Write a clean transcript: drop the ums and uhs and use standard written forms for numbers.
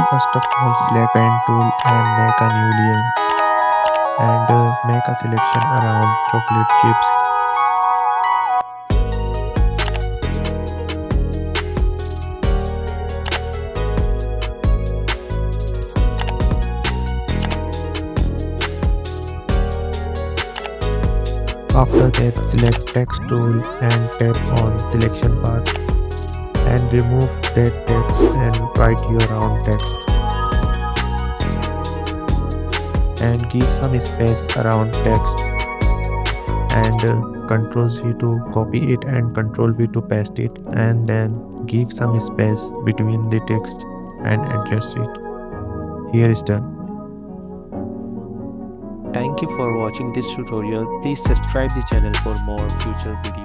First of all, select pen tool and make a new layer and make a selection around chocolate chips. After that, select text tool and tap on selection path and remove that text and write your own text and give some space around text and Ctrl C to copy it and Ctrl V to paste it, and then give some space between the text and adjust it. Here is done. Thank you for watching this tutorial. Please subscribe the channel for more future videos.